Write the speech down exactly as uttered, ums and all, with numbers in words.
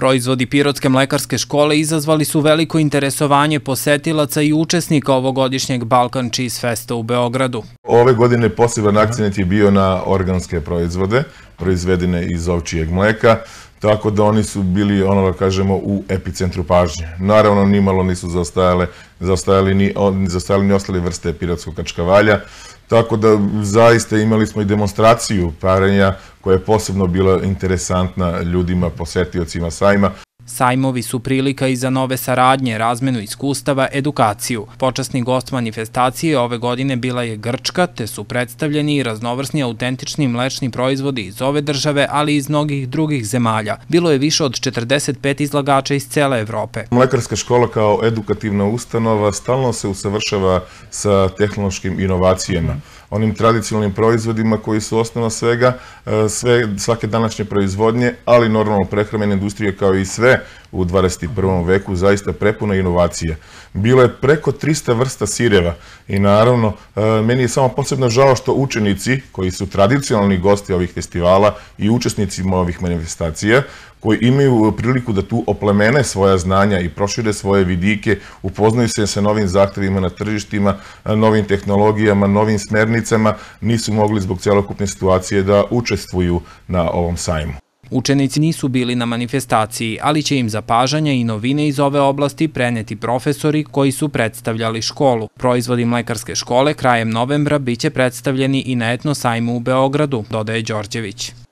Proizvodi Pirotske mlekarske škole izazvali su veliko interesovanje posetilaca i učesnika ovogodišnjeg Balkan Cheese Festa u Beogradu. Ove godine poseban akcent je bio na organske proizvode, proizvedene iz ovčijeg mleka, tako da oni su bili, ono da kažemo, u epicentru pažnje. Naravno, nimalo nisu zaostajale, zaostajali ni, zaostajali ni ostale vrste pirotskog kačkavalja, tako da zaista imali smo i demonstraciju parenja koja je posebno bila interesantna ljudima, posetiocima sajma. Sajmovi su prilika i za nove saradnje, razmenu iskustava, edukaciju. Počasni gost manifestacije ove godine bila je Grčka, te su predstavljeni i raznovrsni autentični mlečni proizvodi iz ove države, ali i iz mnogih drugih zemalja. Bilo je više od četrdeset pet izlagača iz cele Evrope. Mlekarska škola kao edukativna ustanova stalno se usavršava sa tehnološkim inovacijama, onim tradicionalnim proizvodima koji su osnova svega, sve, svake današnje proizvodnje, ali normalno prehrambena industrija kao i sve u dvadeset prvom veku zaista prepuna inovacija. Bilo je preko trista vrsta sireva i naravno meni je samo posebno žao što učenici koji su tradicionalni gosti ovih festivala i učesnici ovih manifestacija koji imaju priliku da tu oplemene svoja znanja i prošire svoje vidike, upoznaju se sa novim zahtevima na tržištima, novim tehnologijama, novim smernicama, nisu mogli zbog celokupne situacije da učestvuju na ovom sajmu. Učenici nisu bili na manifestaciji, ali će im zapažanja i novine iz ove oblasti preneti profesori koji su predstavljali školu. Proizvodi mlekarske škole krajem novembra biće predstavljeni i na etno sajmu u Beogradu, dodaje Đorđević.